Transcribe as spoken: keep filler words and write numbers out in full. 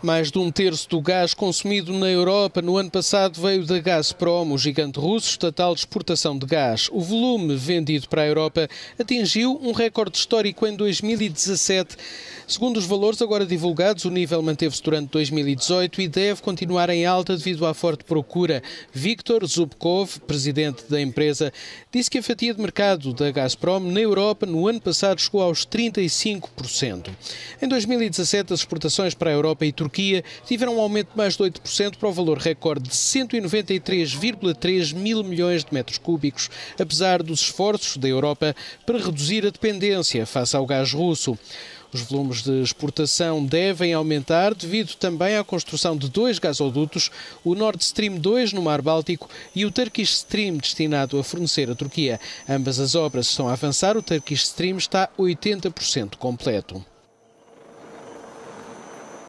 Mais de um terço do gás consumido na Europa no ano passado veio da Gazprom, o gigante russo estatal de exportação de gás. O volume vendido para a Europa atingiu um recorde histórico em dois mil e dezassete. Segundo os valores agora divulgados, o nível manteve-se durante dois mil e dezoito e deve continuar em alta devido à forte procura. Viktor Zubkov, presidente da empresa, disse que a fatia de mercado da Gazprom na Europa no ano passado chegou aos trinta e cinco por cento. Em dois mil e dezassete, as exportações para a Europa e Turquia tiveram um aumento de mais de oito por cento para o valor recorde de cento e noventa e três vírgula três mil milhões de metros cúbicos, apesar dos esforços da Europa para reduzir a dependência face ao gás russo. Os volumes de exportação devem aumentar devido também à construção de dois gasodutos, o Nord Stream dois no Mar Báltico e o Turkish Stream destinado a fornecer a Turquia. Ambas as obras estão a avançar, o Turkish Stream está oitenta por cento completo.